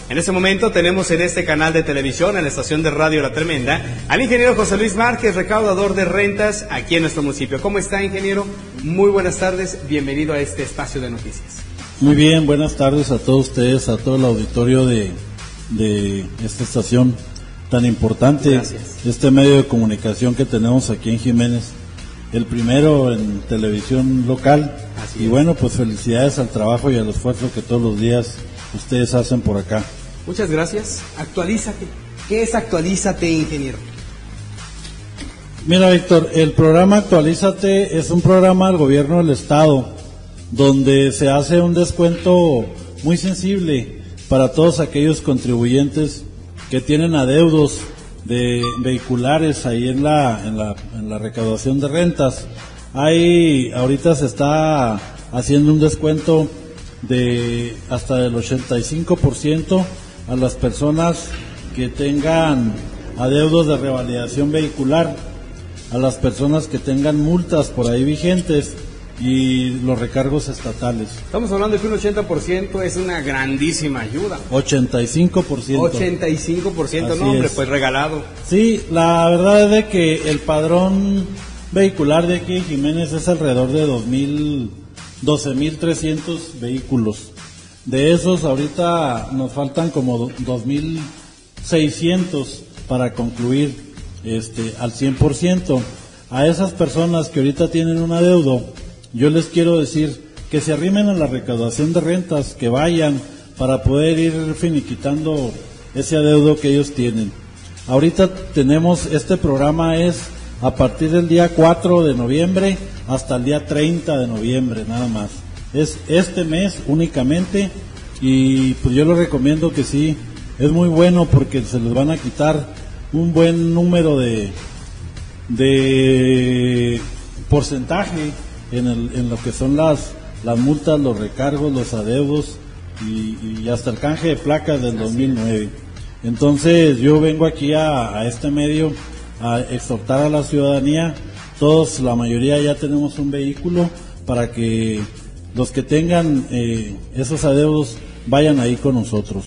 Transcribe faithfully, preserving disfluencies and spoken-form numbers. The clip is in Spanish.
En este momento tenemos en este canal de televisión, en la estación de radio La Tremenda, al ingeniero José Luis Márquez, recaudador de rentas aquí en nuestro municipio. ¿Cómo está, ingeniero? Muy buenas tardes, bienvenido a este espacio de noticias. Muy bien, buenas tardes a todos ustedes, a todo el auditorio de, de esta estación tan importante. Gracias. Este medio de comunicación que tenemos aquí en Jiménez, el primero en televisión local. Así y es. Bueno, pues felicidades al trabajo y al esfuerzo que todos los días ustedes hacen por acá. Muchas gracias. Actualízate. ¿Qué es Actualízate, ingeniero? Mira, Víctor, el programa Actualízate es un programa del gobierno del estado donde se hace un descuento muy sensible para todos aquellos contribuyentes que tienen adeudos de vehiculares ahí en la, en la, en la recaudación de rentas. Ahí ahorita se está haciendo un descuento de hasta del ochenta y cinco por ciento a las personas que tengan adeudos de revalidación vehicular, a las personas que tengan multas por ahí vigentes y los recargos estatales. Estamos hablando de que un ochenta por ciento es una grandísima ayuda. ochenta y cinco por ciento. ochenta y cinco por ciento, Así no, hombre, es. pues regalado. Sí, la verdad es de que el padrón vehicular de aquí en Jiménez es alrededor de dos mil, doce mil trescientos vehículos. De esos ahorita nos faltan como dos mil seiscientos para concluir este al cien por ciento. A esas personas que ahorita tienen un adeudo, yo les quiero decir que se arrimen a la recaudación de rentas, que vayan para poder ir finiquitando ese adeudo que ellos tienen. Ahorita tenemos, este programa es a partir del día cuatro de noviembre hasta el día treinta de noviembre, nada más. Es este mes únicamente y pues yo les recomiendo que sí, es muy bueno porque se les van a quitar un buen número de, de porcentaje en, el, en lo que son las, las multas, los recargos, los adeudos y, y hasta el canje de placas del dos mil nueve. Entonces yo vengo aquí a, a este medio a exhortar a la ciudadanía, todos, la mayoría ya tenemos un vehículo, para que los que tengan eh, esos adeudos vayan ahí con nosotros.